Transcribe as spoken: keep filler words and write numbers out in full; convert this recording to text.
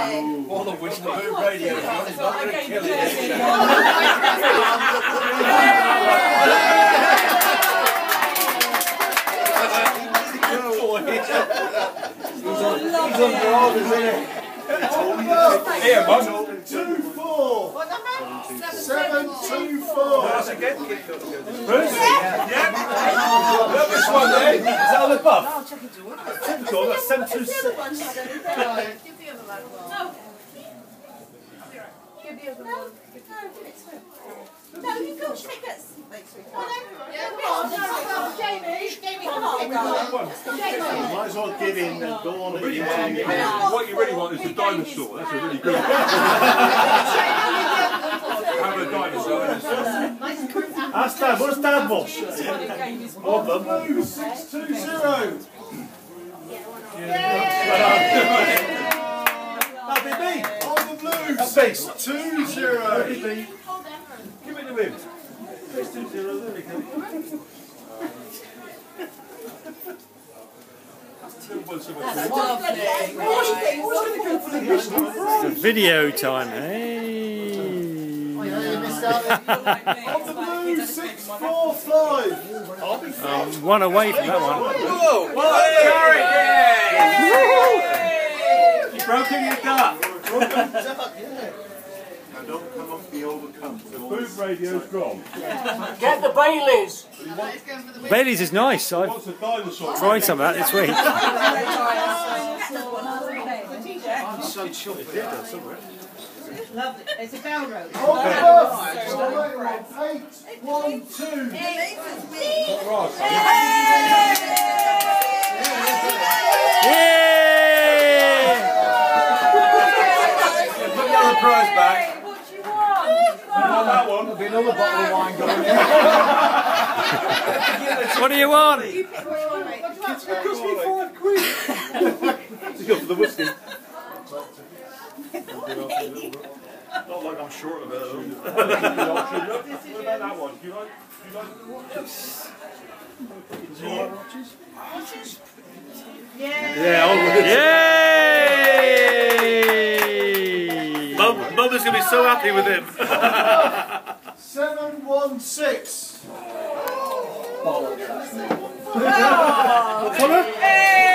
All the whiskey. Boom radio. It's not going to kill it. He's on the orders, isn't he? Here, Mum. Two, four. Seven, two, four. That's again. Bruce? Yeah. Look this one there. Is that on the buff? Typical, that's seven, two, six. Give the other one. No. Give the other one. No, you've got tickets. Jamie, Jamie, come on. Might as well give in and go on at you. What you really want is a dinosaur. That's a really good one. Have a dinosaur. Ask Dad, what does Dad want? One of them. Six, two, zero. That'd be me. On the blues. Base. Two, zero. That'd be me. Give it to him. Base two, zero. There we go. It's video time, hey? On the blue, six, four, five. Um, one away from that one. Whoa! Whoa! You broke in your duck. Now don't come up the overcome. The boom radio's gone. Get the Baileys! Bailey's is nice. I've What's a dinosaur? tried some of that this week. I'm so chuffed. Lovely. It's a bell rope. On the buff. Eight, one, two. Yeah! Put the other prize back. What do you want? On that one. There'll be another bottle of wine going in. What do you want? You pick which one, mate. What do you want? It cost me five quid. To go for the whiskey. Not like I'm short of it. What about that one? Do you like, do you like the watches? Do you like watches? Yeah. Yeah, I'll look at Yay! Mum, Mother's going to be so happy with him. Seven, one, six. What colour?